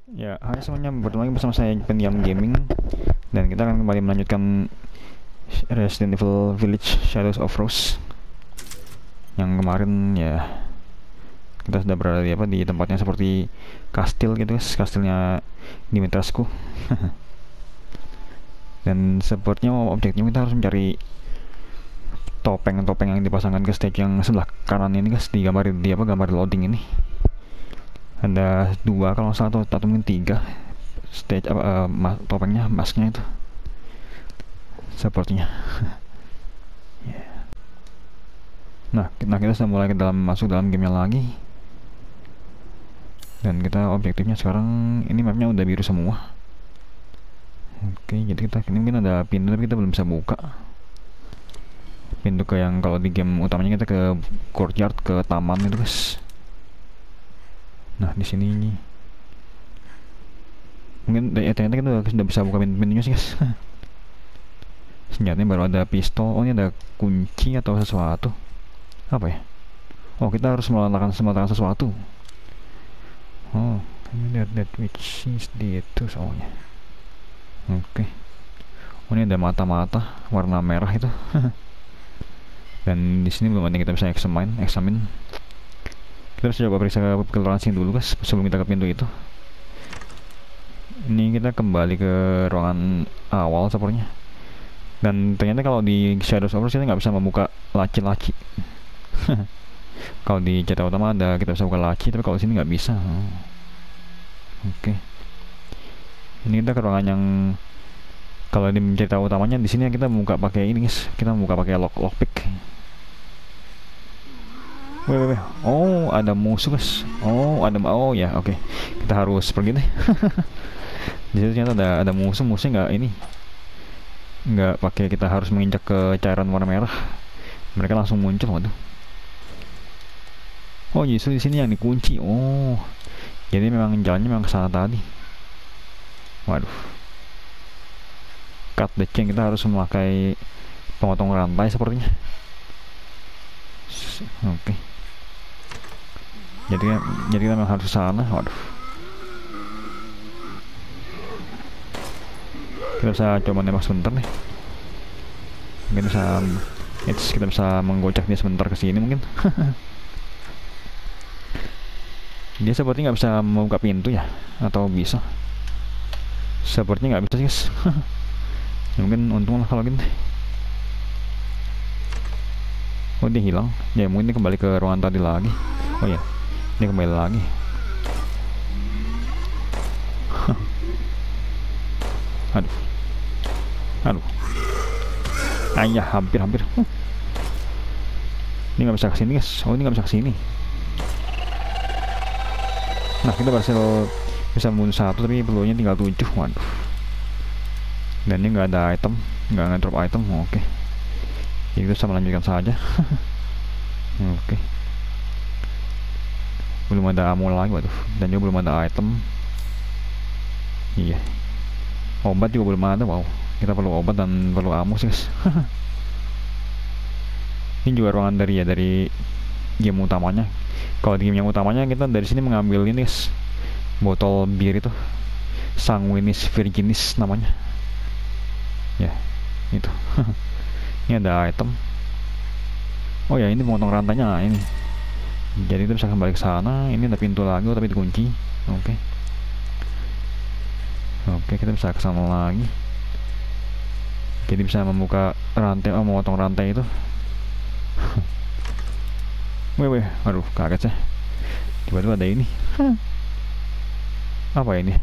Ya, hai semuanya, bertemu lagi bersama saya Pendiam Gaming. Dan kita akan kembali melanjutkan Resident Evil Village Shadows of Rose. Yang kemarin ya kita sudah berada di di tempatnya seperti kastil gitu guys, kastilnya Dimitrescu. Dan sepertinya objeknya kita harus mencari topeng-topeng yang dipasangkan ke stage yang sebelah kanan ini guys, di gambar loading ini. Ada dua kalau salah atau mungkin tiga stage topengnya, masknya itu sepertinya. Nah, kita sudah mulai masuk dalam gamenya lagi. Dan kita objektifnya sekarang, ini mapnya udah biru semua. Oke, jadi ini mungkin ada pintu tapi kita belum bisa buka. Pintu ke yang kalau di game utamanya kita ke courtyard, ke taman itu guys. Nah, di sini mungkin ternyata kita sudah bisa buka pintunya sih guys. Senjatanya baru ada pistol. Oh, ini ada kunci atau sesuatu. Apa ya? Oh, kita harus meletakkan sesuatu. Oh, ini that which is itu soalnya. Oke. Oh, ini ada mata-mata warna merah itu. Dan di sini belum ada yang kita bisa examine. Kita harus coba periksa toleransi dulu guys sebelum kita ke pintu itu. Ini kita kembali ke ruangan awal sepertinya. Dan ternyata kalau di Shadows of Rose kita nggak bisa membuka laci-laci. Kalau di cerita utama kita bisa buka laci, tapi kalau di sini nggak bisa. Oke. Ini kita ke ruangan yang kalau di cerita utamanya di sini kita buka pakai ini guys. Kita buka pakai lockpick. Weh. Oh, ada musuh guys. Oh ya, oke. Kita harus pergi deh. Di situ ternyata ada musuhnya nggak pakai kita harus menginjak ke cairan warna merah. Mereka langsung muncul, waduh. Oh, justru di sini yang dikunci. Oh, jadi memang jalannya memang ke sana tadi. Waduh. Cut the chain, kita harus memakai pemotong rantai sepertinya. Oke. Jadi kita memang harus ke sana. Waduh. Kita bisa coba nembak sebentar nih. Mungkin kita bisa menggocek dia sebentar ke sini mungkin. Dia seperti nggak bisa membuka pintu ya, atau bisa? Sepertinya nggak bisa sih guys. Ya, mungkin untung lah kalau gitu. Oh, dia hilang. Ya mungkin dia kembali ke ruangan tadi lagi. Oh ya, dia kembali lagi. Aduh. Ayah, hampir. Ini nggak bisa kesini guys. Oh, ini nggak bisa kesini. Nah, kita berhasil bisa membunuh satu, tapi pelurunya tinggal 7. Waduh. Dan ini nggak ada item, nggak ngedrop item. Oke. Jadi kita bisa melanjutkan saja. Oke. Belum ada ammo lagi, waduh. Dan juga belum ada item. Iya. Obat juga belum ada, wow. Kita perlu obat dan perlu ammo sih guys. Ini juga ruangan dari game utamanya. Kalau di game yang utamanya kita dari sini mengambil ini guys, botol bir itu, Sanguinis Virginis namanya. Ya, itu. Ini ada item. Oh ya, ini memotong rantainya ini. Jadi kita bisa kembali ke sana. Ini ada pintu lagi, tapi dikunci. Oke. Oke, kita bisa ke sana lagi. Jadi bisa membuka rantai, memotong rantai itu. Weh, aduh, kaget saya. Tiba-tiba ada ini. Apa ini?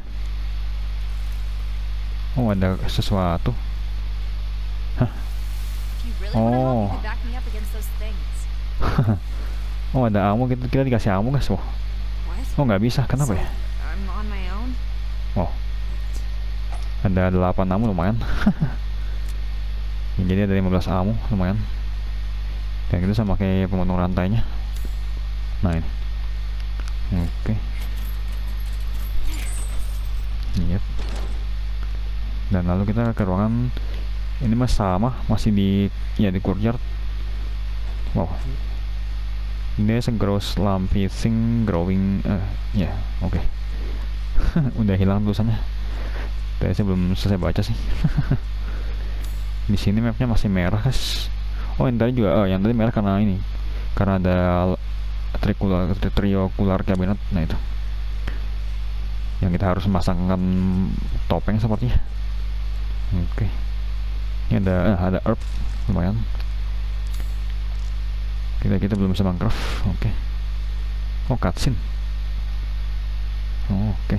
Oh, ada sesuatu. Hah? Oh. Oh, ada ammo, kita dikasih ammo guys. Oh, nggak bisa, kenapa ya? Oh, ada 8 ammo, lumayan. Jadi ada 15 ammo, lumayan. Dan kita sama pakai pemotong rantainya. Nah, ini. Oke. Yep. Dan lalu kita ke ruangan ini masih di courtyard. Wow. There's a gross lamp thing growing. Ya, oke. Udah hilang tulisannya. Tadi saya belum selesai baca sih. Di sini mapnya masih merah, guys. Oh, yang tadi juga, yang tadi merah karena ini, karena ada triocular cabinet. Nah itu, yang kita harus memasangkan topeng sepertinya. Oke. Ini ada herb, lumayan. Kita belum bisa Minecraft. Oke. Oh, cutscene. Oh, oke.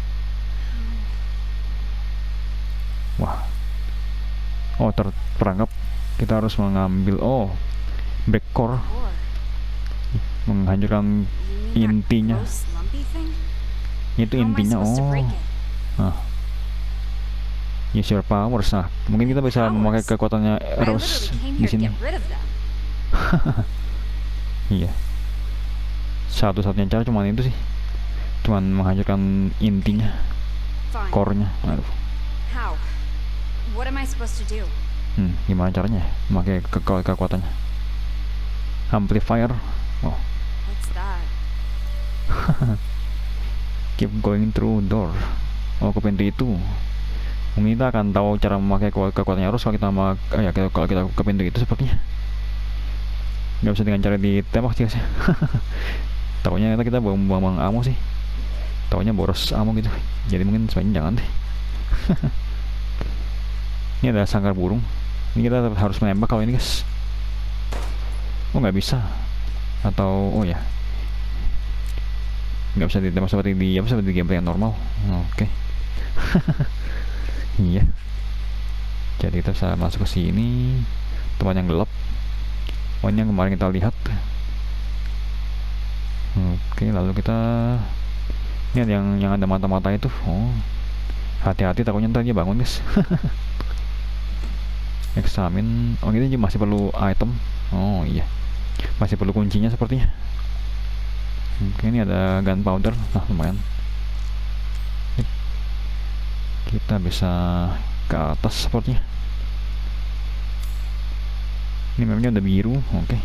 Wah. Oh, terperangkap. Kita harus mengambil backcore, menghancurkan intinya. Itu intinya. Nah, use your powers. Nah, mungkin kita bisa memakai kekuatannya Rose di sini. Iya. Satu-satunya cara cuman itu sih. Cuman menghancurkan intinya, core-nya. Aduh. Gimana caranya? Memakai kekuatannya. Amplifier. Oh. Keep going through door. Oh, ke pintu itu. Mungkin kita akan tahu cara memakai kekuatannya harus kalau kita kalau kita ke pintu itu sepertinya. Nggak bisa dengan cara ditembak sih. Taunya kita buang-buang ammo sih. Taunya boros ammo gitu. Jadi mungkin sebaiknya jangan deh. Ini ada sangkar burung. Ini kita harus menembak kalau ini, guys. Oh, nggak bisa. Atau ya, nggak bisa ditembak seperti di gameplay yang normal. Oke. Iya. Jadi kita bisa masuk ke sini. Tempat yang gelap. Oh, ini yang kemarin kita lihat. Oke, lalu kita ini ada yang ada mata-mata itu. Oh, hati-hati takutnya ntar dia bangun, guys. Eksamin. Oh, ini masih perlu item. Oh iya, masih perlu kuncinya sepertinya. Oke, ini ada gunpowder. Nah, lumayan. Kita bisa ke atas sepertinya. Ini mapnya udah biru. Oke.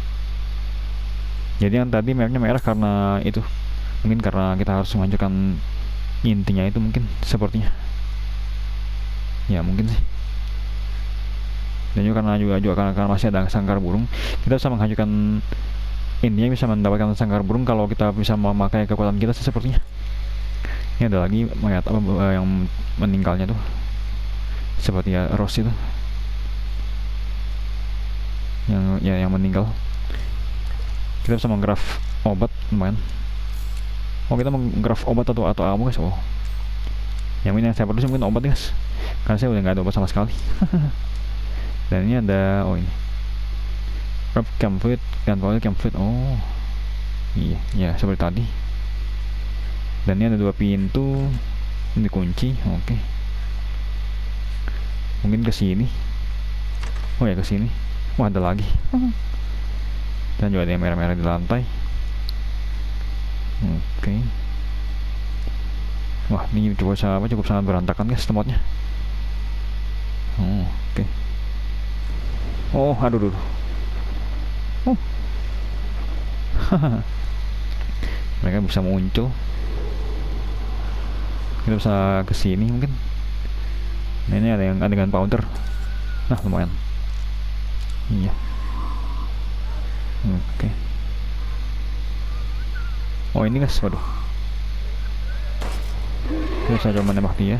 Jadi yang tadi mapnya merah karena itu, mungkin karena kita harus menghancurkan intinya itu, mungkin sepertinya. Ya mungkin sih. Dan juga karena masih ada sangkar burung, kita bisa menghancurkan intinya, bisa mendapatkan sangkar burung kalau kita bisa memakai kekuatan kita sih sepertinya. Ini ada lagi mayat yang meninggalnya tuh, seperti ya Rose itu, yang meninggal. Kita bisa menggraf obat, lumayan. Oh, kita menggraf obat atau ammo, guys. Oh, yang ini yang saya perlu sih mungkin obat, guys, karena saya udah nggak ada obat sama sekali. Dan ini ada ini herb complete, gunpowder complete. Oh iya, ya seperti tadi. Dan ini ada 2 pintu, ini kunci. Oke. Mungkin ke sini. Oh ya, ke sini. Wah, ada lagi. Dan juga ada yang merah-merah di lantai. Oke. Wah, ini cukup sangat berantakan, guys, tempatnya. Oke. Oh, aduh. Oh. Mereka bisa muncul. Kita bisa ke sini mungkin. Nah, ini ada yang dengan powder. Nah, lumayan. Iya. Oke. Oh, ini, guys, waduh. Kita bisa coba menembak dia.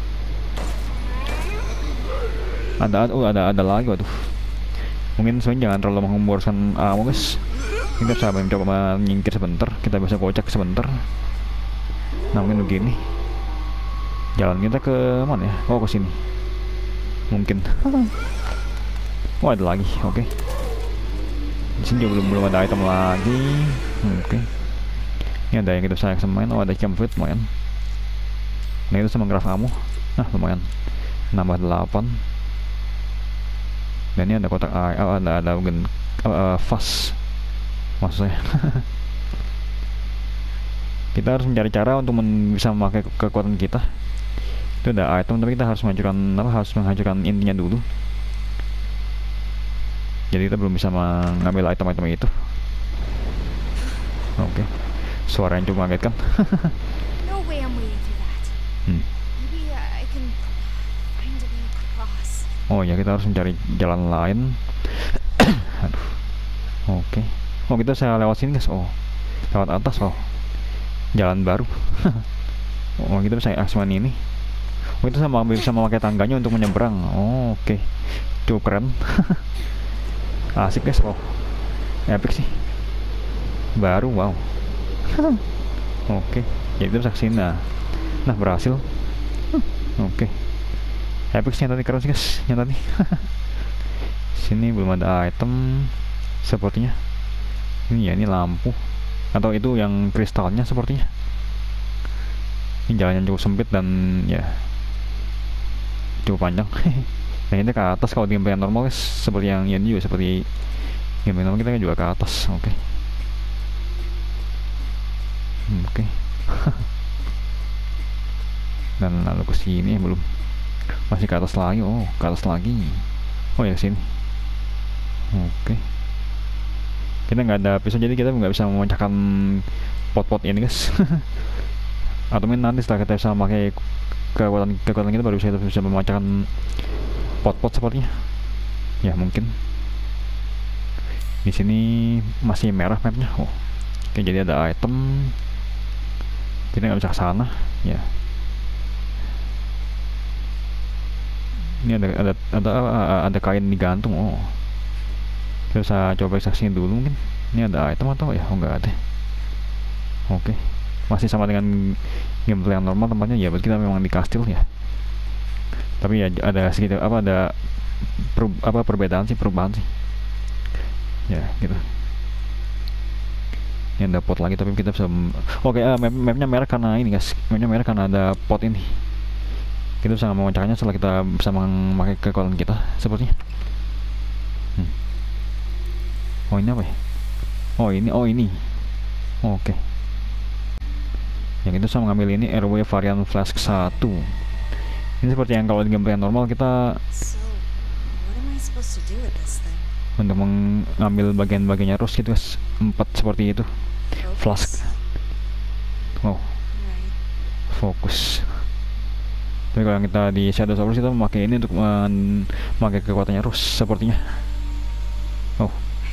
Ada lagi, waduh. Mungkin sebenarnya jangan terlalu mengemborkan ammo, guys. Kita bisa mencoba menyingkir sebentar. Kita bisa kocak sebentar. Nah, mungkin begini. Jalan kita ke mana ya? Oh, ke sini. Mungkin. Oh, ada lagi. Oke. Di sini juga belum ada item lagi. Oke. Ini ada yang kita bisa semain. Oh, ada jump fit, lumayan. Nah, itu sama graf ammo. Nah, lumayan. Nambah 8. Dan ini ada kotak ada fast, maksud saya. Kita harus mencari cara untuk bisa memakai kekuatan kita. Itu ada item, tapi kita harus menghancurkan intinya dulu. Jadi kita belum bisa mengambil item-item itu. Oke. Suara yang cukup mengagetkan. Oh ya, kita harus mencari jalan lain. Aduh. Oke. Oh, kita saya lewat sini guys. Oh, lewat atas. Oh, jalan baru. Oh, kita bisa aksesan ini. Oh, itu sama bisa memakai tangganya untuk menyeberang. Oh, oke. Cukup keren. Asik guys. Oh, epic sih. Baru, wow. Oke. Jadi kita bisa kesini. Nah, berhasil. Oke. Epic sih tadi, keren sih guys. Yang tadi. Sini belum ada item sepertinya. Ini ya, ini lampu atau itu yang kristalnya sepertinya. Ini jalannya cukup sempit dan ya cukup panjang. Nah, ini ke atas kalau di gameplay normal guys, seperti yang ini juga seperti gameplay normal, kita juga ke atas. Oke. Oke. Dan lalu ke sini belum, masih ke atas lagi. Oh, ke atas lagi. Oh ya, sini. Oke. Kita nggak ada pisau, jadi kita nggak bisa memecahkan pot-pot ini guys. Atau mungkin nanti setelah kita bisa memakai kekuatan kita baru bisa memecahkan pot-pot sepertinya. Ya mungkin. Di sini masih merah mapnya. Oh, oke, jadi ada item. Kita nggak bisa ke sana. Ya. Ini ada kain digantung. Oh, kita bisa coba saksiin dulu mungkin. Ini ada item atau ya? Oh, nggak ada. Oke. Masih sama dengan gameplay yang normal tempatnya ya, berarti kita memang di kastil ya. Tapi ya ada sedikit ada perbedaan sih, perubahan sih. Ya, gitu. Ini ada pot lagi, tapi kita bisa oke, mapnya merah karena ini guys. Mapnya merah karena ada pot ini. Kita bisa memecahkannya setelah kita bisa memakai kekuatan kita sepertinya. Oh, ini apa ya? Oh ini. Oke. Yang itu saya mengambil ini RW varian flask 1. Ini seperti yang kalau di gameplay normal kita untuk mengambil bagian-bagiannya terus gitu guys. 4 seperti itu. Flask. Wow. Fokus. Tapi kalau kita di Shadow Source kita memakai ini untuk memakai kekuatannya terus sepertinya. Oh.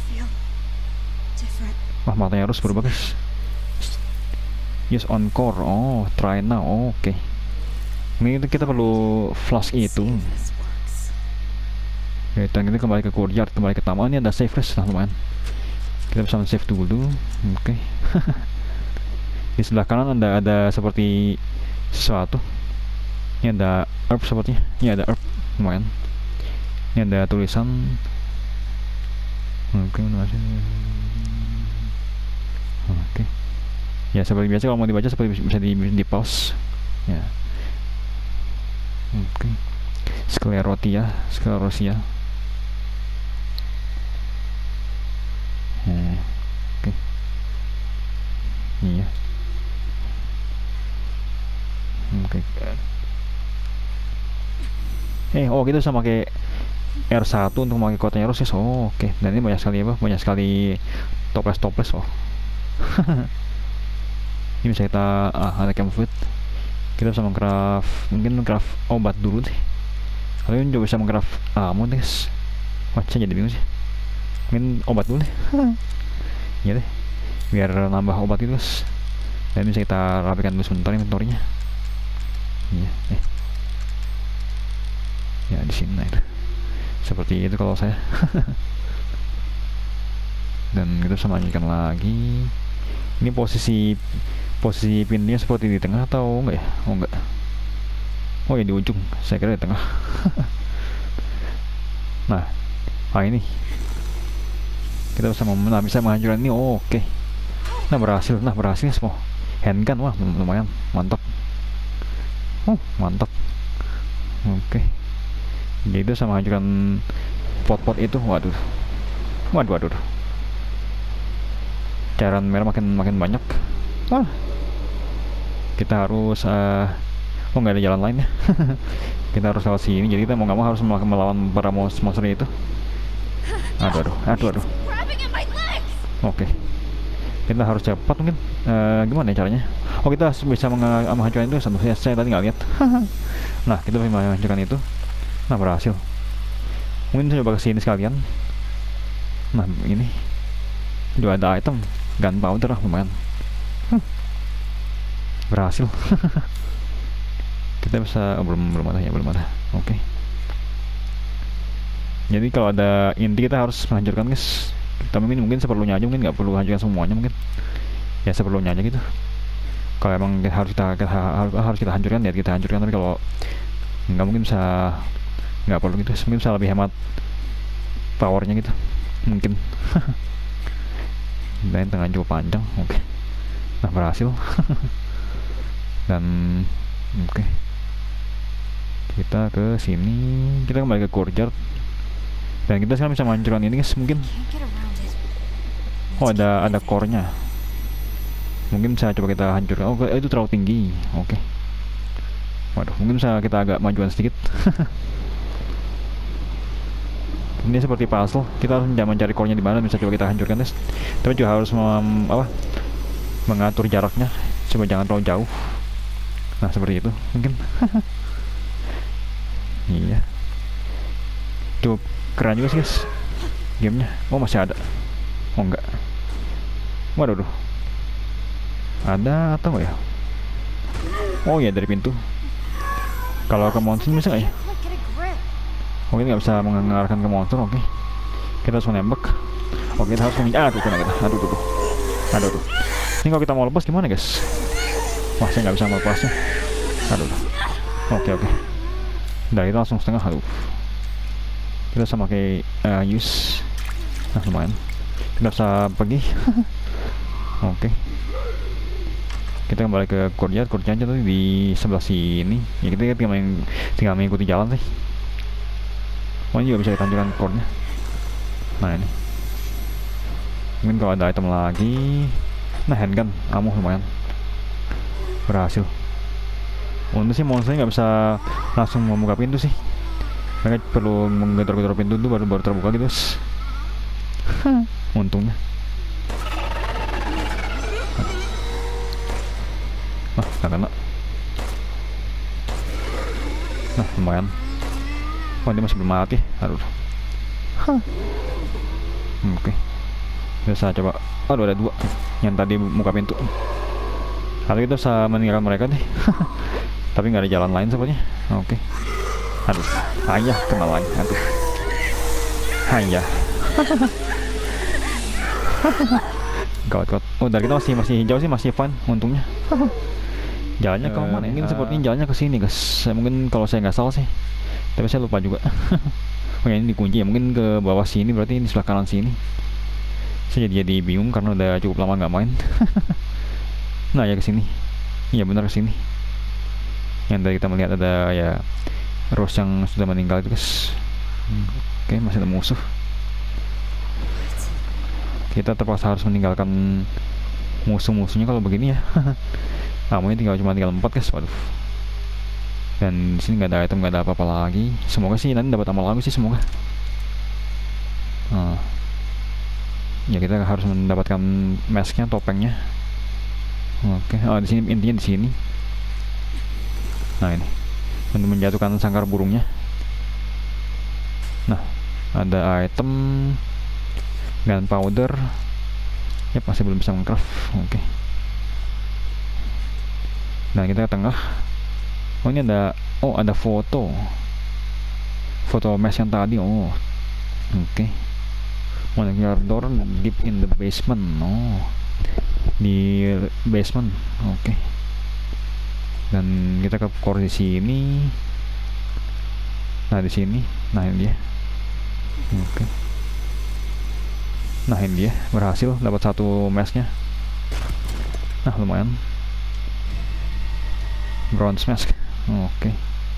Wah, matanya harus berubah guys. Use on core. Oh, try now. Oh, oke. Ini kita perlu flash itu. Oke, dan kita kembali ke courtyard, kembali ke taman. Ini ada save rest, nah lumayan. Kita bisa save dulu. Oke. Di sebelah kanan ada seperti sesuatu. Ini ada herb sepertinya. Ini ada herb, lumayan. Ini ada tulisan. Oke, oke. Ya seperti biasa, kalau mau dibaca seperti bisa di pause. Ya. Oke. Sklerotia. Oke. Iya. Oke. Oh, kita bisa pakai R1 untuk memakai kekuatannya Roses. Oh, oke. Dan ini banyak sekali toples. Oh. Ini bisa kita ada camp food. Kita bisa mungkin obat dulu deh. Kalian juga bisa mengcraft ammo deh guys. Wah, saya jadi bingung sih. Mungkin obat dulu deh. Iya deh, biar nambah obat itu guys. Dan bisa kita rapikan dulu sebentar inventory-nya. Iya, ya di sini. Nah, itu seperti itu kalau saya. Dan kita bisa lanjutkan lagi. Ini posisi pintunya seperti di tengah atau enggak ya? Oh, enggak. Oh ya, di ujung. Saya kira di tengah. Nah, ini kita bisa menghancurkan ini. Oh, oke. Nah, berhasil semua. Handgun, wah lumayan, mantap. Oh, mantap. Oke. Jadi itu sama menghancurkan pot-pot itu. Waduh. Cairan merah makin banyak. Wah. Kita harus nggak ada jalan lain ya. Kita harus lewat sini, jadi kita mau nggak mau harus melawan para monster itu. Aduh. Oke. Kita harus cepat mungkin. Gimana ya caranya? Oh, kita bisa menghancurkan itu. Saya tadi nggak lihat. Nah, kita bisa menghancurkan itu. Nah, berhasil. Mungkin saya coba kesini sekalian. Nah ini juga ada item gunpowder, lumayan. Berhasil. Kita bisa belum ada ya, belum ada. Oke. Jadi kalau ada inti kita harus menghancurkan, guys. Kita mungkin seperlunya aja, mungkin nggak perlu hancurkan semuanya, mungkin ya seperlunya aja gitu. Kalau emang harus kita hancurkan ya kita hancurkan, tapi kalau nggak, mungkin bisa nggak perlu gitu, mungkin bisa lebih hemat powernya gitu mungkin. Dan tengah cukup panjang. Oke. Nah berhasil. Dan oke, kita ke sini, kita kembali ke courtyard dan kita sekarang bisa menghancurkan ini, guys. Mungkin ada core-nya, mungkin bisa coba kita hancurkan. Oh itu terlalu tinggi. Oke. Waduh, mungkin bisa kita agak majuan sedikit. Ini seperti puzzle, kita harus mencari core-nya di mana, bisa coba kita hancurkan, guys. Tapi juga harus mengatur jaraknya, coba jangan terlalu jauh. Nah seperti itu mungkin. Iya, cukup keren juga sih, guys, gamenya. Oh masih ada. Oh enggak. Waduh, ada atau enggak ya? Oh iya, dari pintu. Kalau ke monster bisa nggak ya? Oke, nggak bisa mengarahkan ke monster. Oke, kita harus menembak. Oke, kita harus aduh, kena kita. Aduh. Ini kalau kita mau lepas gimana, guys? Wah, saya nggak bisa melepasnya. Aduh. Oke. Udah, kita langsung setengah. Aduh. Kita sama kayak use. Nah, lumayan. Kita bisa pergi. Oke. Kita kembali ke courtyard tadi di sebelah sini. Ya kita tinggal mengikuti jalan sih. Oh, ini juga bisa kita hancurkan core-nya. Nah ini. Mungkin kalau ada item lagi. Nah handgun, ammo lumayan. Berhasil. Untuk sih monsternya nggak bisa langsung membuka pintu sih. Mereka perlu menggedor-gedor pintu dulu baru terbuka gitu, guys. Untungnya. Nah, kena. Nah, lumayan. Oh, dia masih belum mati. Aduh. Oke. Bisa coba. Aduh, ada dua yang tadi buka pintu. Kalau kita bisa meninggalkan mereka nih. Tapi nggak ada jalan lain sepertinya. Oke. Aduh. Ayah, kena lagi. Aduh. Ayah. Gawat. Oh, dari kita masih hijau sih, masih fun untungnya. Jalannya ke mana? Mungkin sepertinya jalannya ke sini, guys. Mungkin kalau saya nggak salah sih. Tapi saya lupa juga. Oh ya, ini dikunci ya. Mungkin ke bawah sini, berarti ini sebelah kanan sini. Saya jadi bingung karena udah cukup lama nggak main. Nah ya ke sini. Iya benar ke sini. Yang tadi kita melihat ada ya Rose yang sudah meninggal itu, guys. Oke, masih ada musuh. Kita terpaksa harus meninggalkan musuh-musuhnya kalau begini ya. Namanya cuma tinggal 4, guys. Waduh. Dan di sini nggak ada item, nggak ada apa-apa lagi. Semoga sih nanti dapat amal lagi sih, semoga. Ya kita harus mendapatkan masknya, topengnya. Oke. Di sini intinya di sini. Nah ini untuk menjatuhkan sangkar burungnya. Nah ada item gunpowder. Yap, masih belum bisa mengcraft. Oke. Nah kita ke tengah. Oh ini ada foto mesh yang tadi. Oh oke. Molecular door deep in the basement. Oh di basement. Oke. Dan kita ke core di sini. Nah di sini. Nah ini dia. Oke. Nah ini dia, berhasil dapat satu meshnya. Nah lumayan. Bronze mask. Oke.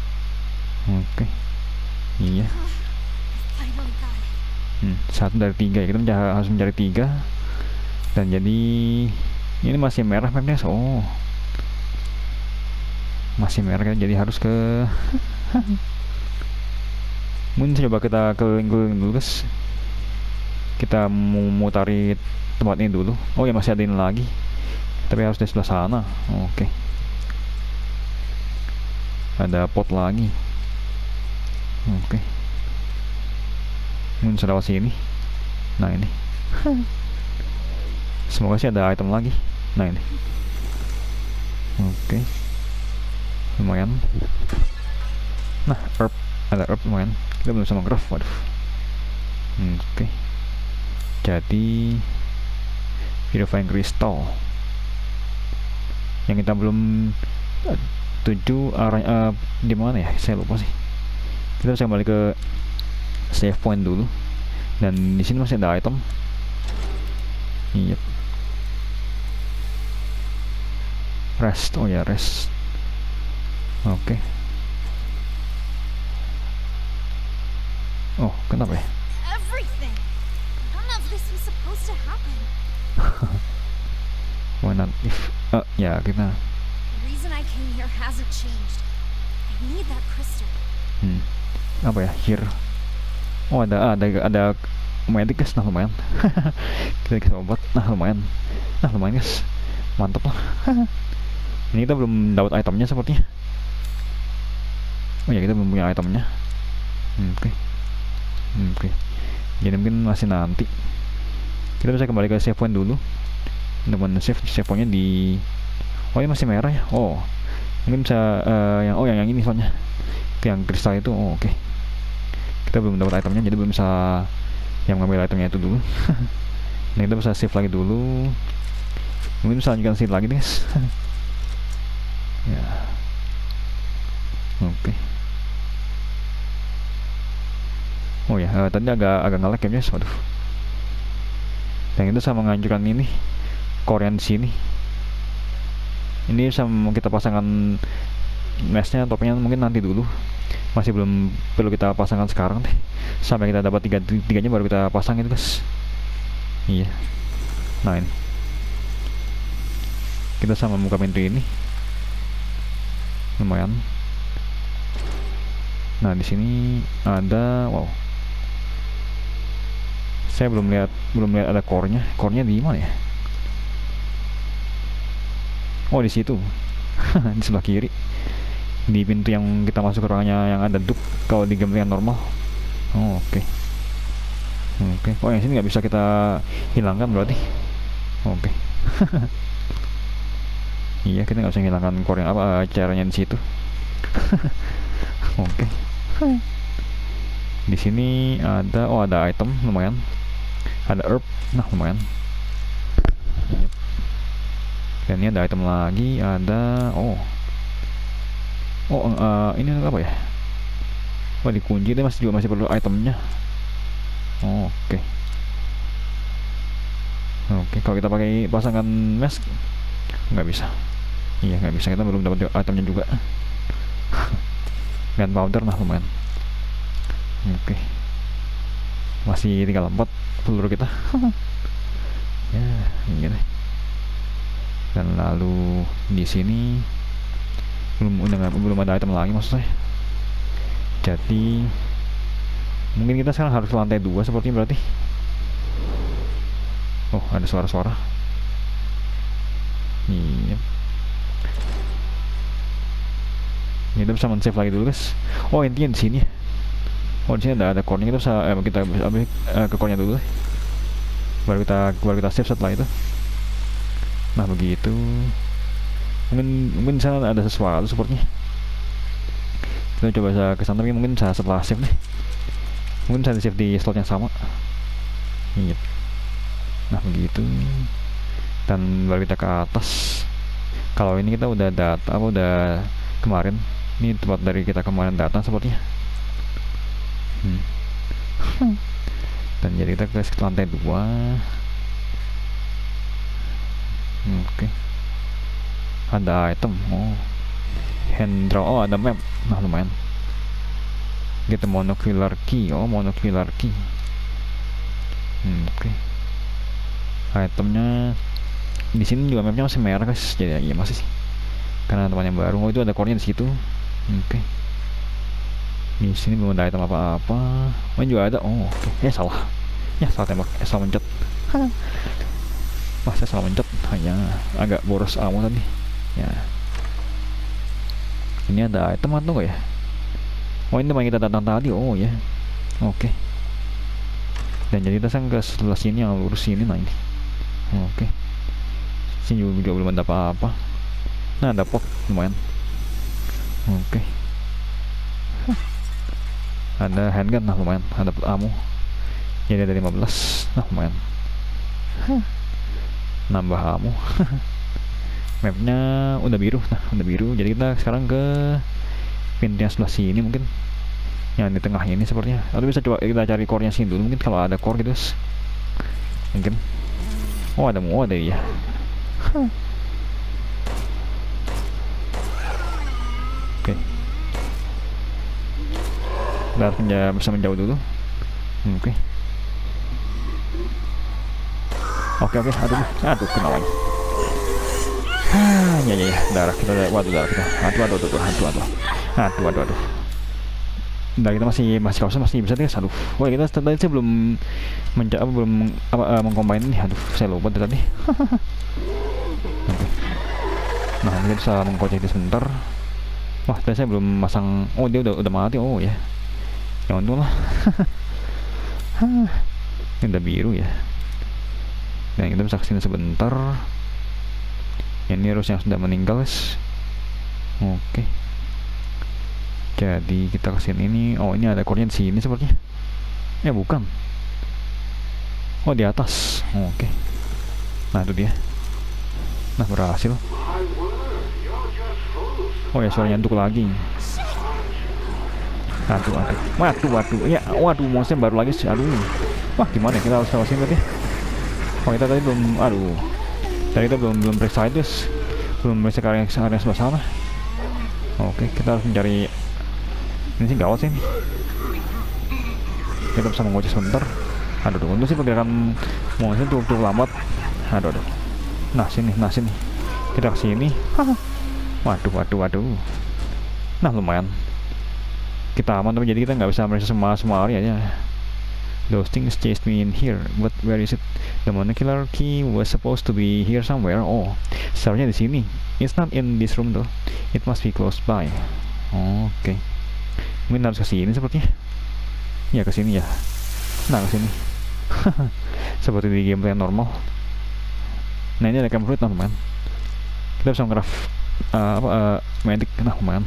Iya. 1 dari 3 ya. Kita harus mencari 3. Dan jadi ini masih merah mapnya. Oh masih merah kan, jadi harus ke mungkin coba kita keliling-keliling dulu, guys. Kita mau mutari tempat ini dulu. Oh ya masih ada ini lagi, tapi harus di sebelah sana. Oke. Ada pot lagi. Oke. Mungkin sudah lewat sini. Nah ini. Semoga sih ada item lagi. Nah ini. Oke. Lumayan. Nah, herb. Ada herb lumayan. Kita belum sama craft. Waduh. Oke. Jadi Purifying Crystal yang kita belum tuju arah di mana ya, saya lupa sih. Kita bisa kembali ke save point dulu, dan di sini masih ada item. Yep. Rest, oh ya rest. Oke. Oh kenapa ya? Why not if ya kita apa ya, here. Oh ada lumayan guys, nah lumayan. Kita dikasih obat, nah lumayan guys, mantap lah. Ini kita belum dapat itemnya sepertinya. Oh ya, kita belum punya itemnya. Oke. Jadi mungkin masih nanti. Kita bisa kembali ke save point dulu untuk save pointnya di, oh ini masih merah ya. Oh mungkin bisa yang ini soalnya yang kristal itu. Oh, oke. Kita belum dapat itemnya, jadi belum bisa yang mengambil itemnya itu dulu. Nah kita bisa save lagi dulu, mungkin bisa lanjutkan save lagi guys. Ya oke. Oh ya, tadi agak nge-lag ya guys, waduh. Dan itu sama menganjurkan ini Korean sini. Ini sama kita pasangkan meshnya, topengnya mungkin nanti dulu. Masih belum perlu kita pasangkan sekarang deh. Sampai kita dapat tiganya baru kita pasang itu guys. Iya. Nah ini. Kita sama buka pintu ini. Lumayan. Nah di sini ada, wow. Saya belum lihat ada core-nya. Core-nya di mana ya? Oh di situ. Di sebelah kiri. Di pintu yang kita masuk ke ruangannya yang ada dup kalau di game yang normal. Oh, oke. Oh yang sini nggak bisa kita hilangkan berarti. Oke. Iya, kita nggak bisa hilangkan core yang apa caranya di situ. Oke. Di sini ada, oh ada item lumayan. Ada herb, nah lumayan. Dan ini ada item lagi, ada ini apa ya? Wah dikunci, dia masih perlu itemnya. Oke. Kalau kita pakai pasangan mesh nggak bisa. Iya nggak bisa, kita belum dapat itemnya juga. Gunpowder, nah lumayan. Oke. Masih tinggal 4 peluru kita. Ya ini deh. Dan lalu di sini belum ada item lagi maksud saya. Jadi mungkin kita sekarang harus ke lantai 2 sepertinya berarti. Oh ada suara-suara. Iya. Kita bisa men-save lagi dulu guys. Oh intinya di sini. Oh di sini ada core-nya, kita bisa kita ambil ke core-nya dulu. Baru kita save setelah itu. Nah begitu. Mungkin sana ada sesuatu sepertinya. Kita coba ke sana, tapi mungkin saya setelah save deh. Mungkin saya save di slot yang sama. Iya. Nah begitu. Dan baru kita ke atas. Kalau ini kita udah udah kemarin. Ini tempat dari kita kemarin datang sepertinya. Dan jadi kita ke lantai 2. Oke. Ada item. Oh hand draw, oh ada map, nah lumayan. Get a monocular key. Oh monocular key. Oke. Itemnya di sini juga mapnya masih merah guys, jadi ya masih sih karena teman yang baru. Oh itu ada core-nya di situ. Oke. Di sini belum ada item apa-apa. Oh juga ada. Oh oke. Salah. Ya salah tembak. Salah mencet. Wah saya salah mencet. Hanya agak boros ammo tadi. Ya. Ini ada item atau enggak ya? Oh ini teman kita datang tadi. Oh ya. Oke. Dan jadi kita sang ke sebelah sini yang lurus sini. Nah ini. Oke. Sini juga belum ada apa-apa. Nah ada pot lumayan. Oke. Ada handgun, nah lumayan. Ada ammo. Jadi ada 15. Nah lumayan. Nambah ammo. Mapnya udah biru. Nah udah biru. Jadi kita sekarang ke pintu yang sebelah sini mungkin. Yang di tengah ini sepertinya. Atau bisa coba kita cari core-nya sini dulu. Mungkin kalau ada core gitu. Mungkin. Oh ada ya. Oke. Kita harus bisa menjauh dulu. Oke. Oke. Aduh kena lagi. Ya. Darah kita. Waduh darah kita. Aduh. Nah kita masih kawasan masih bisa guys. Aduh. Wah kita tadi saya belum mengcombine ini. Aduh saya lupa tadi. Oke. Nah kita bisa mengkocek itu sebentar. Wah tadi saya belum masang. Oh dia udah mati. Oh ya. Ya untung lah. Ini udah biru ya. Dan kita bisa kesini sebentar. Ini harus yang sudah meninggal guys. Oke. Jadi kita kesini ini. Oh ini ada core-nya di sini sepertinya. Ya bukan. Oh di atas. Oke. Nah itu dia. Nah berhasil. Oh ya suaranya untuk lagi. Waduh. Ya waduh monster baru lagi sih. Aduh. Wah gimana kita harus lewatin tadi. Oh kita tadi belum. Aduh. Tadi kita belum periksa itu. Belum periksa area sebelah sana. Oke kita harus mencari. Ini sih gawat sih ini. Kita bisa mengoceh sebentar. Aduh, untuk sih pergerakan monster cukup lambat. Aduh. Nah sini. Kita kesini. Waduh. Nah lumayan. Kita aman tapi jadi kita nggak bisa merasa semua areanya. Those things chased me in here, but where is it? The molecular key was supposed to be here somewhere. Oh, seharusnya di sini. It's not in this room though. It must be close by. Oke. Mungkin harus ke sini sepertinya. Ya ke sini ya. Nah ke sini. Seperti di gameplay yang normal. Nah ini ada camp fruit teman-teman. Kita bisa nge-craft medic. Nah lumayan.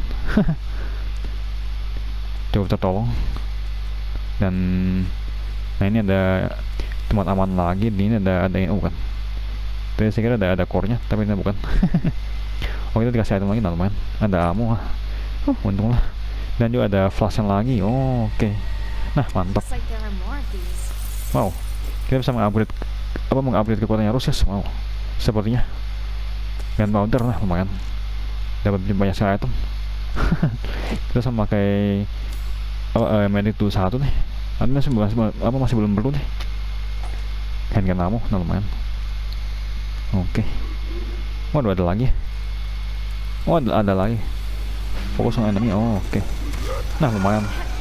Coba kita tolong. Dan nah ini ada tempat aman lagi. Di ini ada yang bukan. Tadi saya kira ada core-nya, tapi ini bukan. Oh kita dikasih item lagi, nah lumayan. Ada ammo. Untung lah. Dan juga ada flash lagi. Oke. Nah mantap. Wow. Kita bisa mengupgrade kekuatannya Rusias. Wow. Sepertinya. Gunpowder lah lumayan. Dapat banyak sekali item. Kita sama pakai medic tool 1 nih. Masih belum perlu nih. Handgun ammo, nah lumayan. Oke. Waduh ada lagi. Oh ada lagi. Fokus on enemy. Oh oke. Nah lumayan.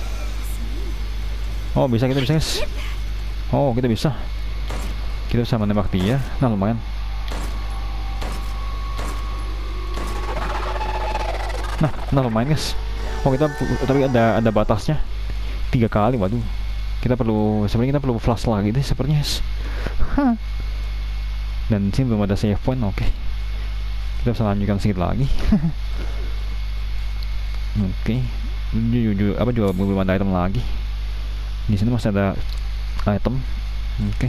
Oh kita bisa guys. Oh kita bisa. Kita bisa menembak dia. Nah lumayan. Nah lumayan guys. Oh kita tapi ada batasnya 3 kali. Waduh. Sebenarnya kita perlu flash lagi deh sepertinya. Dan sini belum ada save point. Oke. Kita bisa lanjutkan sedikit lagi. Oke. Juga belum ada item lagi. Di sini masih ada item. Oke.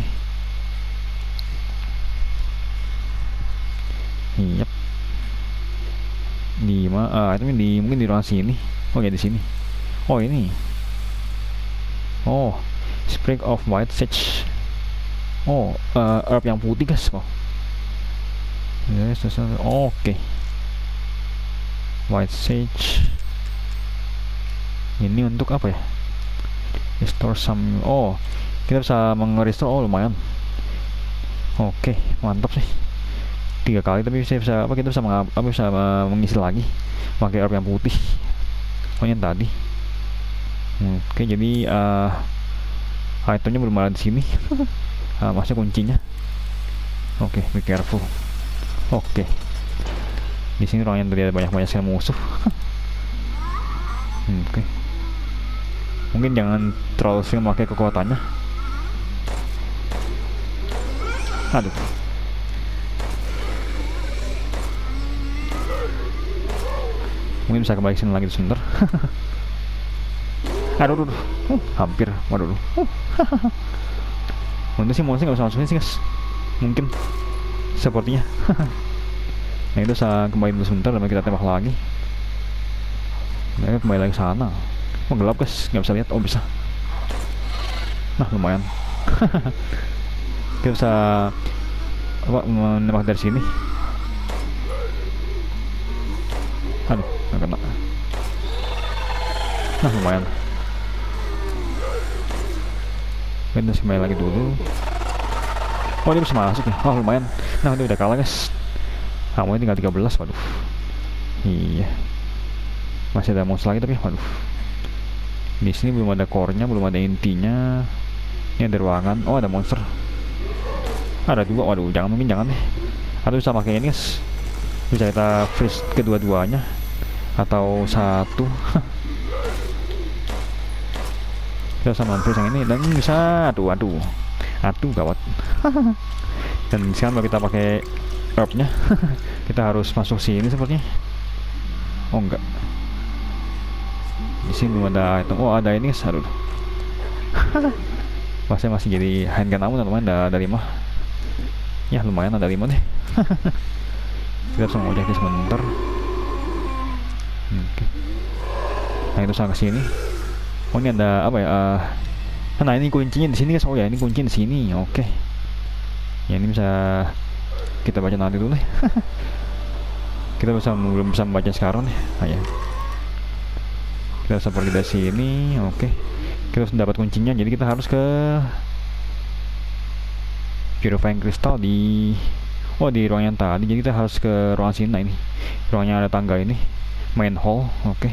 Yap. Di mana? Itemnya mungkin di ruang sini. Oh ya di sini. Oh ini. Oh, sprig of white sage. Oh, herb yang putih guys. Oh. Yes, oke. White sage. Ini untuk apa ya? Restore some. Oh, kita bisa mengrestore. Oh lumayan. Oke, mantap sih. 3 kali tapi kita bisa mengisi lagi pakai herb yang putih. Oh yang tadi. Oke jadi itemnya belum ada di sini. Masih kuncinya. Oke, be careful. Oke. Di sini ruangan tadi ada banyak sekali musuh. Oke. Mungkin jangan terlalu sering memakai kekuatannya. Aduh. Mungkin bisa kembali sini lagi sebentar. Aduh, aduh. Hampir. Waduh. Mungkin sih monster nggak usah masuk sini sih, guys. Mungkin. Sepertinya. Nah itu saya kembali dulu sebentar dan kita tembak lagi. Nah, kembali lagi ke sana. Oh gelap guys, nggak bisa lihat. Oh bisa. Nah lumayan. Kita bisa apa menembak dari sini. Aduh, nggak kena. Nah lumayan. Kita kembali lagi dulu. Oh dia bisa masuk ya. Oh lumayan. Nah ini udah kalah guys. Kamu tinggal 13. Waduh. Iya. Masih ada monster lagi tapi waduh. Di sini belum ada core-nya, belum ada intinya. Ini ada ruangan. Oh ada monster. Ada dua. Waduh jangan, mungkin jangan deh. Atau bisa pakai ini guys. Bisa kita freeze kedua-duanya. Atau satu. Kita sama freeze yang ini dan bisa. Aduh gawat. Dan sekarang kalau kita pakai herb-nya kita harus masuk sini sepertinya. Oh enggak, di sini belum ada item. Oh ada ini, aduh. Masih jadi handgun namun teman-teman ada 5 ya, lumayan ada 5 deh. Kita bisa ngojek sebentar. Oke. Nah itu saya kesini. Oh ini ada apa ya? Nah ini kuncinya di sini guys. Oh ya ini kuncinya di sini. Oke. Ya ini bisa kita baca nanti dulu nih. Kita belum bisa membaca sekarang nih. Nah, ya. Kita bisa pergi dari sini. Oke. Kita harus dapat kuncinya. Jadi kita harus ke Purifying Crystal di ruang yang tadi. Jadi kita harus ke ruang sini. Nah ini ruangnya ada tangga ini, main hall. Oke.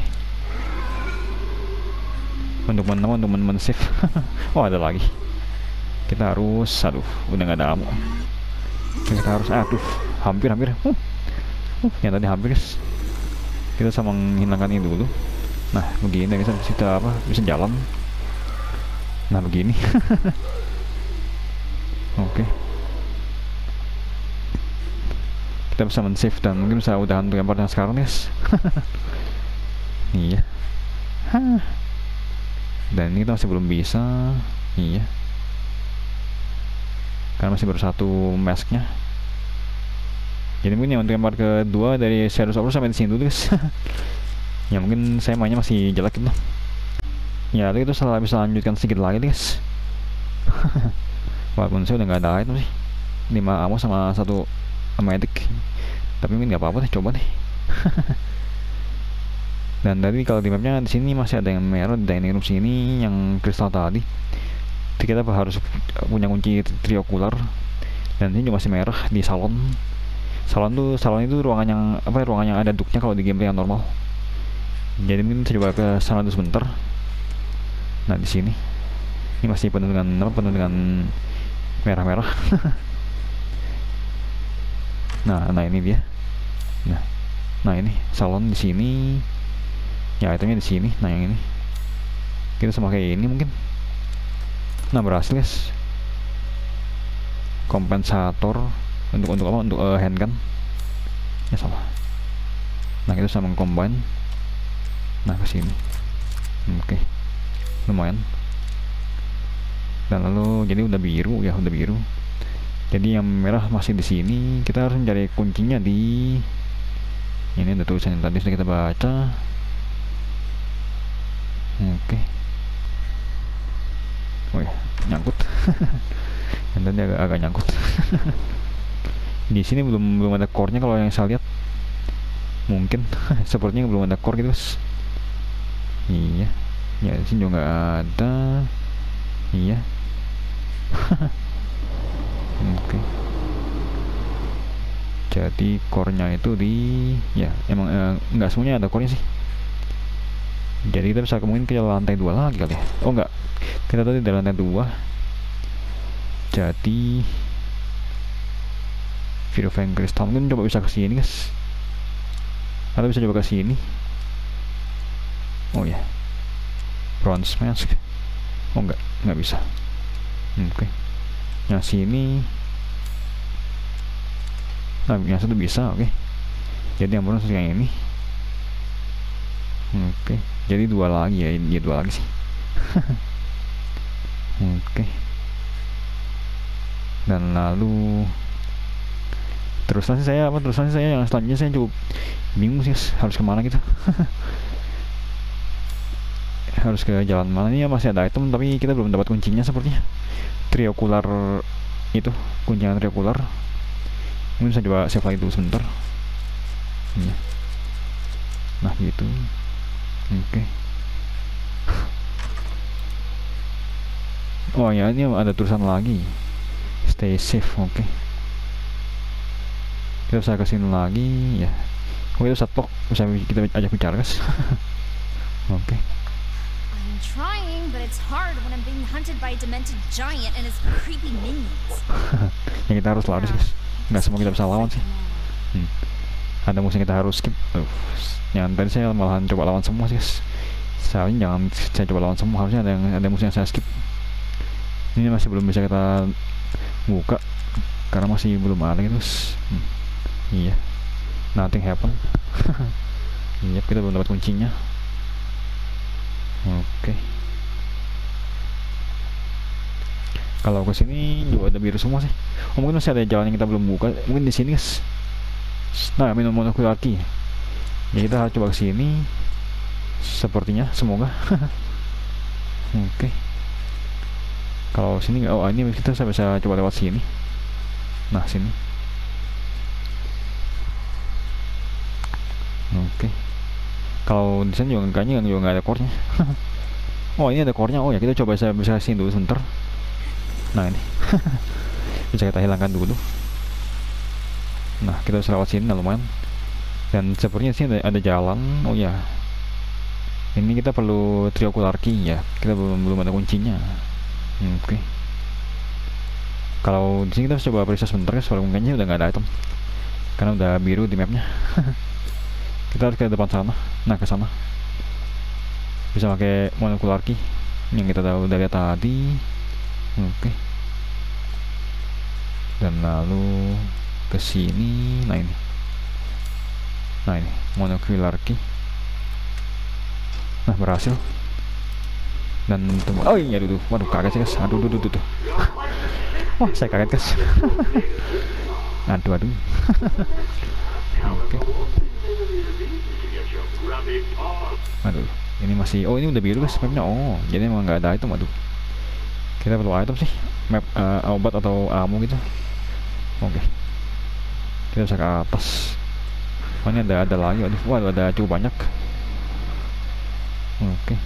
Untuk teman-teman save. Oh ada lagi. Kita harus, aduh udah nggak ada ammo. Kita harus, hampir yang tadi hampir guys. Kita sama menghilangkan ini dulu. Nah begini kita bisa jalan. Nah begini. Oke. Kita bisa men-save dan mungkin bisa udahan untuk yang part yang sekarang guys. Iya. Dan ini kita masih belum bisa. Iya, karena masih baru 1 masknya. Jadi mungkin yang untuk yang part kedua dari Shadows of War sampai di sini dulu guys. Ya mungkin saya mainnya masih jelek gitu. Ya itu salah, bisa lanjutkan sedikit lagi guys. Walaupun saya udah nggak ada item sih, 5 ammo sama 1 medic. Tapi mungkin nggak apa-apa deh, coba deh. Dan tadi kalau di mapnya di sini masih ada yang merah di dining room sini yang kristal tadi. Jadi kita harus punya kunci triokular. Dan ini juga masih merah di salon. Salon itu ruangan yang ruangan yang ada duknya kalau di gameplay yang normal. Jadi mungkin saya coba ke sana dulu sebentar. Nah di sini ini masih penuh dengan merah-merah. Nah ini dia. Nah ini salon di sini. Ya itemnya di sini. Nah yang ini kita sama kayak ini mungkin. Nah berhasil guys. Kompensator untuk apa? Untuk handgun. Ya sama. Nah kita sama combine. Nah ke sini. Oke. Lumayan. Dan lalu jadi udah biru ya, udah biru. Jadi yang merah masih di sini. Kita harus mencari kuncinya di ini, ada tulisan yang tadi sudah kita baca. Oke. Oh ya, nyangkut. Yang tadi agak nyangkut. Di sini belum ada core-nya kalau yang saya lihat. Mungkin sepertinya belum ada core gitu guys. Iya. Ya di sini juga nggak ada. Iya. Oke. Jadi core-nya itu di, ya emang nggak semuanya ada core-nya sih. Jadi kita bisa mungkin ke lantai 2 lagi kali ya. Oh enggak, kita tadi di lantai 2. Jadi Purifying Crystal mungkin coba bisa ke sini guys, atau bisa coba ke sini. Oh ya, Bronze Mask. Oh enggak bisa. Oke. Yang sini Nah, yang satu bisa, oke. Jadi yang bonus yang ini. Oke, jadi dua lagi ya, ini dua lagi sih. Oke. Dan lalu terusan sih saya yang selanjutnya saya cukup bingung sih, harus kemana gitu. Harus ke jalan mana nih ya, masih ada item tapi kita belum dapat kuncinya sepertinya. Triokular itu, kuncinya triokular. Mungkin bisa coba save lagi dulu sebentar. Iya. Nah gitu. Oke. Oh ya, ini ada tulisan lagi. Stay safe, oke. Kita bisa kesini lagi, ya. Oh itu satpok, bisa kita ajak bicara guys. Oke. I'm trying, but it's hard when I'm being hunted by a demented giant and his creepy minions. Ya kita harus lari guys. Nggak semua kita bisa lawan sih. Ada musuh yang kita harus skip. Yang tadi saya malahan coba lawan semua sih guys. Seharusnya jangan saya coba lawan semua, harusnya ada musuh yang saya skip. Ini masih belum bisa kita buka karena masih belum ada gitu. Iya, nothing happen. Iya, kita belum dapat kuncinya. Oke. Kalau ke sini juga ada biru semua sih. Oh, mungkin masih ada jalan yang kita belum buka. Mungkin di sini guys. Nah, minum monokulaki. Ya kita harus coba ke sini. Sepertinya, semoga. Oke. Kalau sini nggak, oh ini kita bisa coba lewat sini. Nah sini. Oke. Kalau di sini juga kayaknya juga nggak ada core-nya. Oh ini ada core-nya. Oh ya kita coba bisa sini dulu sebentar. Nah ini. Bisa kita hilangkan dulu. Nah kita bisa lewat sini, nah, lumayan. Dan sepertinya sini ada jalan. Oh ya. Ini kita perlu triokular key ya. Kita belum ada kuncinya. Oke. Kalau di sini kita coba periksa sebentar ya, soalnya kayaknya udah nggak ada item. Karena udah biru di mapnya. Kita harus ke depan sana. Nah ke sana. Bisa pakai monocular key yang kita tahu dari tadi. Oke. Dan lalu ke sini. Nah ini. Nah ini monocular key. Nah berhasil. Dan tunggu, oh iya dulu, waduh kaget sih guys, aduh. Wah saya kaget guys. aduh. Oke. Aduh, ini masih, oh ini udah biru guys mapnya. Oh jadi emang nggak ada item. Aduh, kita perlu item sih, map obat atau ammo gitu. Oke, kita bisa ke atas. Oh ini ada lagi. Aduh, waduh ada cukup banyak. Oke.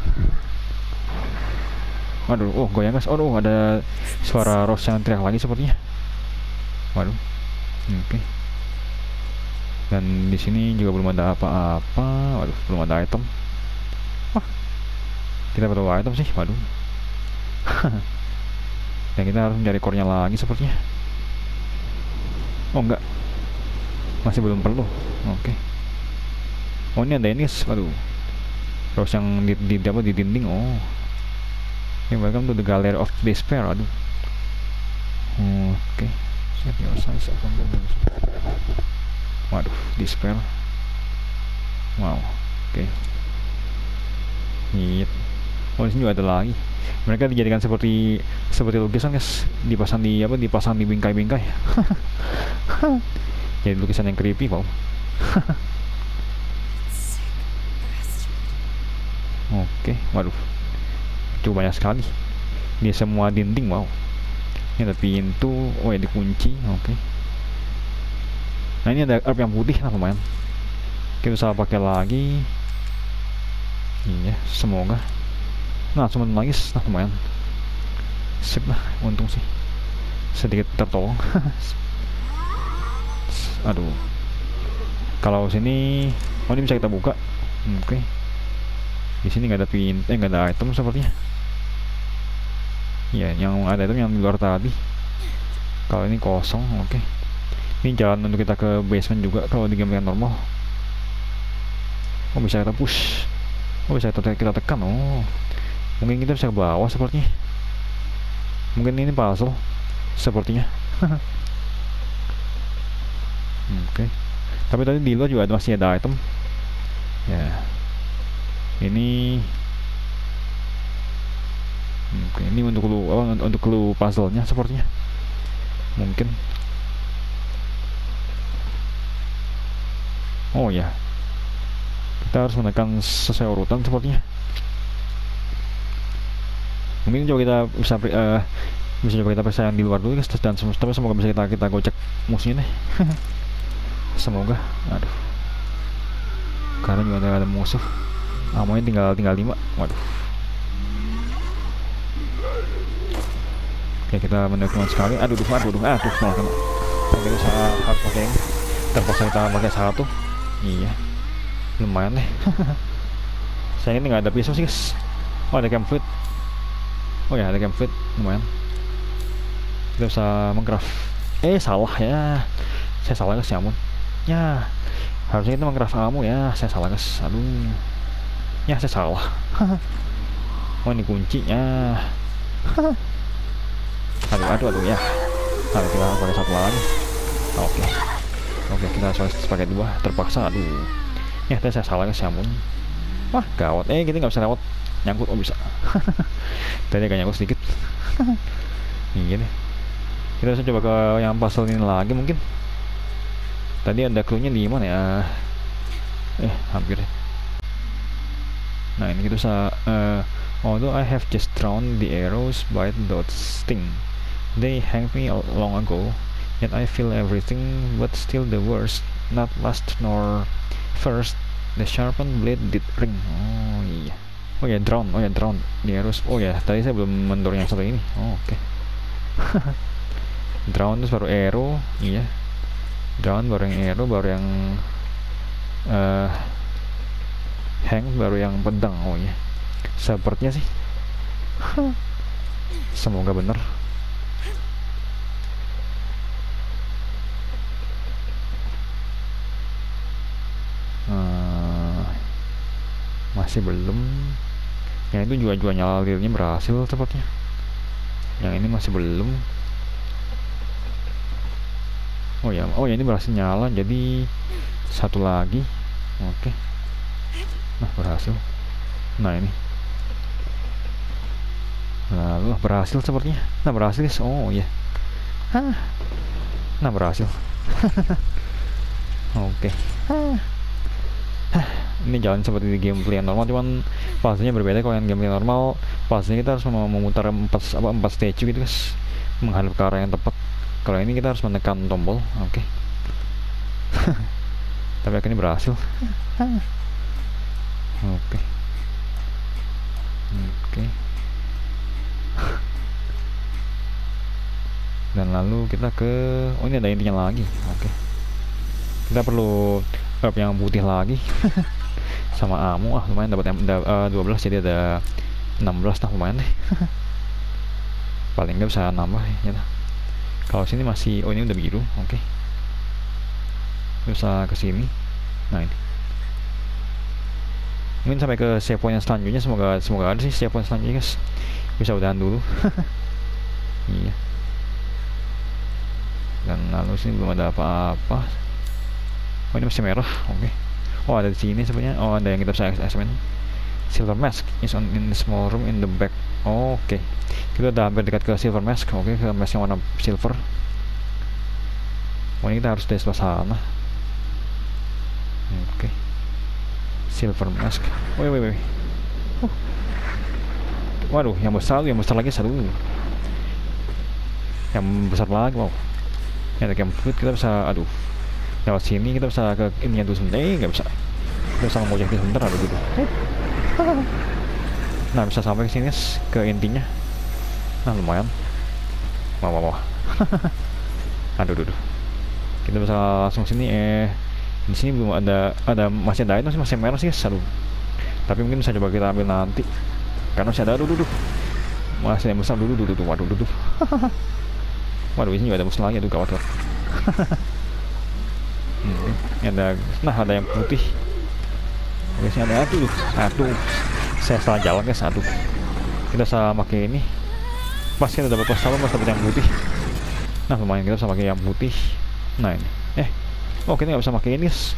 Waduh, oh goyang guys. Aduh, ada suara Rose yang teriak lagi sepertinya. Waduh. Oke. Dan di sini juga belum ada apa-apa. Waduh, belum ada item. Wah. Kita perlu item sih. Waduh. Dan kita harus mencari core-nya lagi sepertinya. Oh enggak. Masih belum perlu. Oke. Oh ini ada ini guys. Waduh. Rose yang di dinding. Oh. Welcome to the Gallery of Despair. Aduh. Oke. Save your size. Waduh, Despair. Wow. Oke. Yep. Oh, di sini juga ada lagi. Mereka dijadikan seperti lukisan guys. Dipasang di bingkai-bingkai. Jadi lukisan yang creepy, wow. Oke. Waduh. Cukup banyak sekali. Ini semua dinding, wow. Ini ada pintu. Oh ya dikunci. Oke. Nah ini ada herb yang putih, nah lumayan. Kita bisa pakai lagi. Iya, semoga. Nah cuma lagi, nah lumayan. Sip lah, untung sih. Sedikit tertolong. Aduh. Kalau sini, oh ini bisa kita buka. Oke. Di sini nggak ada nggak ada item sepertinya. Ya, yang ada item yang di luar tadi. Kalau ini kosong, oke. Ini jalan untuk kita ke basement juga kalau di game yang normal. Oh bisa kita push. Oh bisa kita tekan. Oh mungkin kita bisa ke bawah sepertinya. Mungkin ini puzzle sepertinya. Oke. Tapi tadi di luar juga masih ada item. Ya. Ini. Oke, ini untuk clue puzzle-nya sepertinya. Mungkin. Oh ya. Kita harus menekan sesuai urutan sepertinya. Mungkin coba kita bisa coba kita periksa yang di luar dulu guys, dan tapi semoga bisa kita gocek musuhnya deh. Semoga. Aduh. Karena juga ada musuh. Amonya tinggal 5. Waduh. Oke, kita menekun sekali. Aduh, malah kena. Oke, kita harus pakai ini. Terpaksa kita pakai satu. Iya. Lumayan deh. Saya ini nggak ada pisau sih guys. Oh, ada campfit. Oh ya, ada campfit. Lumayan. Kita bisa mengcraft. Salah ya. Saya salah guys, ya ampun. Ya. Harusnya kita mengcraft ammo ya. Saya salah guys. Aduh. Ya, saya salah. Oh, ini kuncinya. Aduh ya. Nah, kita pakai satu lagi. Oke, kita pakai 2. Terpaksa. Aduh. Ya, tadi saya salah guys, ya ampun. Wah, gawat. Kita nggak bisa lewat. Nyangkut. Oh, bisa. Tadi agak nyangkut sedikit. Iya deh. Kita bisa coba ke yang puzzle ini lagi mungkin. Tadi ada clue-nya di mana ya? Hampir deh. Nah, ini kita bisa although I have just thrown the arrows by those sting. They hanged me long ago, yet I feel everything but still the worst, not last nor first. The sharpened blade did ring. Oh iya. Oh ya, drown. The arrows. Oh ya, tadi saya belum mendorong yang satu ini. Oke. Drown terus baru arrow. Iya. Drown baru yang arrow, baru yang hang, baru yang pedang. Oh iya. Sepertinya sih. Semoga benar. Masih belum. Yang itu juga nyalirnya berhasil sepertinya. Yang ini masih belum. Oh ya, ini berhasil nyala. Jadi satu lagi. Oke. Nah, berhasil. Nah, ini. Lalu berhasil sepertinya. Nah, berhasil guys. Oh iya. Nah, berhasil. Oke. Ini jalan seperti di gameplay yang normal, cuman fasenya berbeda. Kalau yang gameplay normal, fasenya kita harus memutar 4 statue gitu guys, menghadap ke arah yang tepat. Kalau ini kita harus menekan tombol. Oke. Tapi akhirnya berhasil. Oke. Dan lalu kita ke ini ada intinya lagi. Oke. Kita perlu yang putih lagi. Sama ammo. Lumayan dapat 12, jadi ada 16. Nah, lumayan deh. Paling nggak bisa nambah ya. Kalau sini masih, ini udah biru. Oke. Bisa ke sini. Nah, ini mungkin sampai ke save point yang selanjutnya. Semoga ada sih save point selanjutnya guys. Bisa udahan dulu. Iya. Dan lalu sini belum ada apa-apa. Oh, ini masih merah. Oke. Oh, ada di sini sebenarnya. Oh, ada yang kita bisa examine. Silver mask is in the small room in the back. Oke. Kita udah hampir dekat ke silver mask. Oke, silver mask yang warna silver. Oh, ini kita harus dari sebelah sana. Oke. Silver mask. Wait. Waduh, yang besar lagi satu. Yang besar lagi, wow. Ini ada campfit, kita bisa, lewat sini kita bisa ke ininya dulu sebentar. Nggak bisa. Kita bisa ngojek sebentar, gitu. Nah, bisa sampai ke sini, ke intinya. Nah, lumayan. Wah. Aduh. Kita bisa langsung sini. Di sini belum ada masih ada item sih, masih merah sih, tapi mungkin bisa coba kita ambil nanti. Karena masih ada, masih ada besar dulu. Waduh, ini juga ada musuh lagi, gawat. Ada yang putih. Oke, sini ada saya salah jalan guys. Kita bisa pakai ini. Pas kita dapat pas dapat yang putih. Nah, lumayan, kita bisa pakai yang putih. Nah, ini Oh, kita nggak bisa pakai ini guys.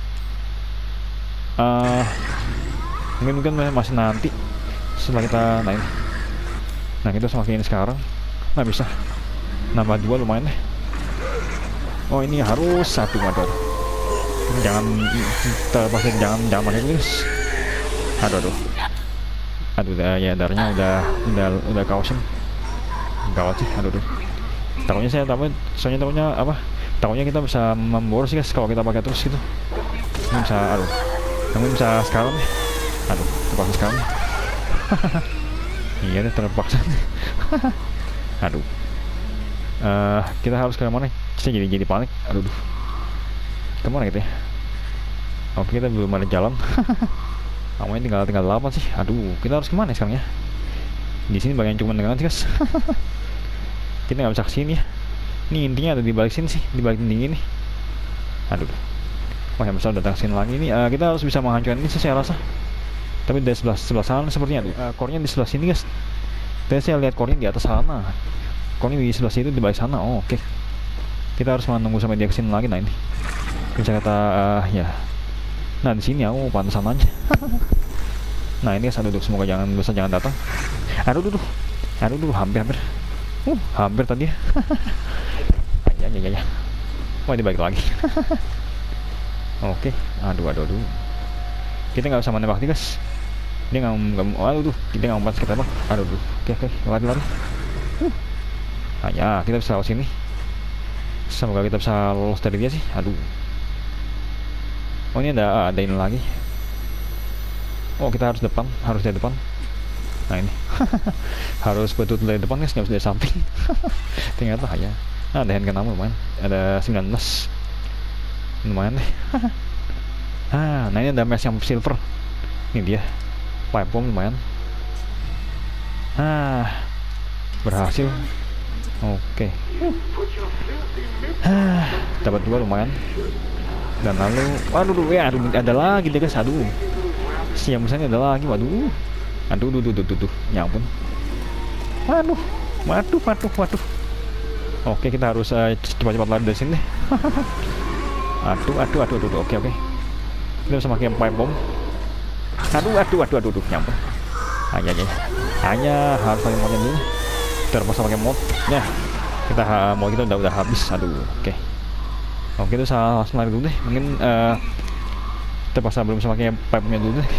Mungkin masih nanti setelah kita naik. Nah, kita bisa pakai ini sekarang. Nah, bisa nambah 2 lumayan deh. Oh, ini harus 1 waduh. Jangan terpaksa, jangan pakai ini guys. Aduh. Ya darahnya udah kausin. Gawat sih, aduh. Takutnya takutnya kita bisa memboros guys kalau kita pakai terus gitu. Ini bisa, namun bisa sekarang nih. Terpaksa sekarang nih. Iya deh, terpaksa. Aduh. Kita harus ke mana? Saya jadi panik. Aduh. Kemana gitu ya? Oke, kita belum ada jalan. Namanya tinggal 8 sih. Aduh, kita harus kemana sekarang ya? Di sini bagian cuma dengan sih guys. Kita nggak bisa kesini ya. Ini intinya ada di balik sini sih, di balik dinding ini. Aduh. Wah, yang besar datang sini lagi ini. Kita harus bisa menghancurkan ini sih saya rasa. Tapi dari sebelah sana sepertinya tuh. Core-nya di sebelah sini guys. Tadi saya lihat core-nya di atas sana. Core-nya di sebelah situ, di balik sana. Oh, oke. Kita harus menunggu sampai dia kesini lagi. Nah, ini bisa kata ya. Nah, di sini aku pantesan aja. Nah, ini guys, semoga jangan datang. Aduh, hampir. Hampir tadi ya. Ya. Wah, dibalik lagi. Oke. Aduh. Kita nggak bisa menembak nih guys. Dia nggak kita nggak mempan kita tembak. Oke, lari. Ya, kita bisa lewat sini. Semoga kita bisa lolos dari dia sih. Aduh. Oh, ini ada ini lagi. Oh, kita harus dari depan. Nah, ini harus betul dari depan guys, nggak bisa dari samping. Ternyata ya. Nah, ada handgun ammo lumayan. Ada 19. Lumayan deh. Nah, ini ada mask yang silver. Ini dia. Pipe bomb lumayan. Berhasil. Oke. Dapat 2 lumayan. Dan lalu, ada lagi deh guys. Siang misalnya ada lagi. Waduh, ya ampun. Waduh. Oke, kita harus cepat-cepat lari dari sini. Aduh. Oke. Kita bisa pakai pipe bomb. Aduh, ya ampun. Hanya harus pakai modnya dulu. Terpaksa pakai mod. Ya, mod kita udah habis. Oke. Oke, itu salah langsung lari dulu deh. Mungkin terpaksa belum bisa pakai pipe-nya dulu deh.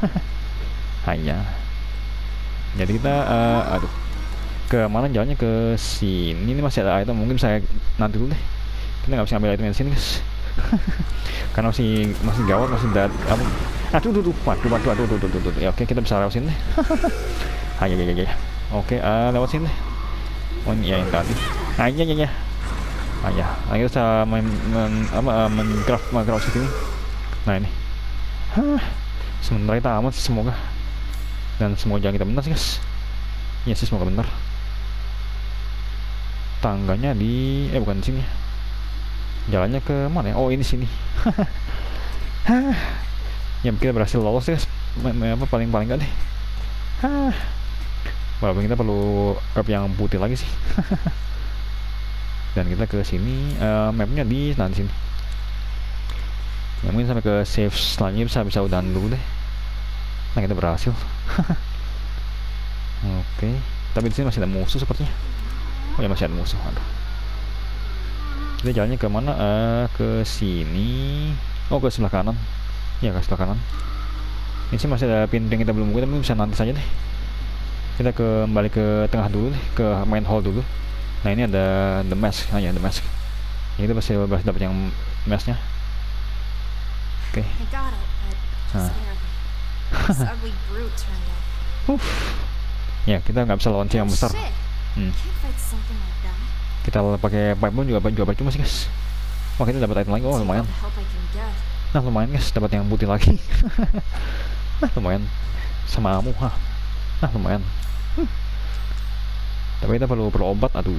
Jadi kita ke mana jalannya? Ke sini. Ini masih ada item, mungkin saya nanti dulu deh. Kita nggak bisa ambil item di sini guys. Karena masih gawat, masih waduh. Ya, oke, kita bisa lewat sini deh. Ya. Oke, lewat sini deh. Oh, ini ya yang tadi. Kita bisa men-craft sini. Nah, ini. Sementara kita aman sih, semoga. Dan semoga jangan kita benar sih guys. Iya sih, semoga benar. Tangganya bukan di sini. Jalannya ke mana ya? Oh, ini sini. Ya, kita berhasil lolos guys. Paling enggak deh. Walaupun kita perlu herb yang putih lagi sih. Dan kita ke sini, mapnya di sini. Ya, mungkin sampai ke save selanjutnya bisa udahan dulu deh. Nah, kita berhasil. Oke. Tapi di sini masih ada musuh sepertinya. Oh ya, masih ada musuh. Aduh. Kita jalannya ke mana? Ke sini. Oh, ke sebelah kanan. Ya, ke sebelah kanan. Ini sih masih ada pintu yang kita belum buka, tapi bisa nanti saja deh. Kita kembali ke tengah dulu deh, ke main hall dulu. Nah, ini ada the mask. Ya, the mask. Ini kita berhasil dapat yang masknya. Oke. Ya, kita nggak bisa lawan si yang besar. Kita pakai pipe bomb juga cuma sih guys. Wah, kita dapat item lagi. Oh, lumayan. Nah, lumayan guys, dapat yang putih lagi. Nah, lumayan. Sama ammo. Nah, lumayan. Tapi kita perlu obat. Aduh.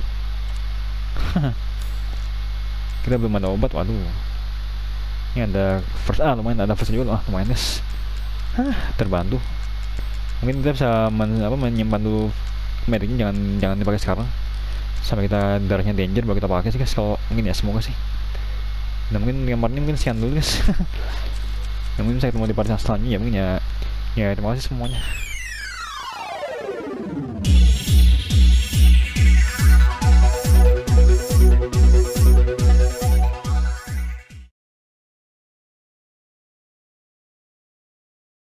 Kita belum ada obat. Waduh. Ini ada first. Lumayan ada first juga. Lumayan guys. Terbantu. Mungkin kita bisa menyimpan dulu mediknya, jangan dipakai sekarang sampai kita darahnya danger baru kita pakai sih guys. Kalau mungkin ya, semoga sih. Nah mungkin yang part ini mungkin sekian dulu guys. Yang mungkin saya ketemu di part selanjutnya ya, mungkin ya terima kasih semuanya.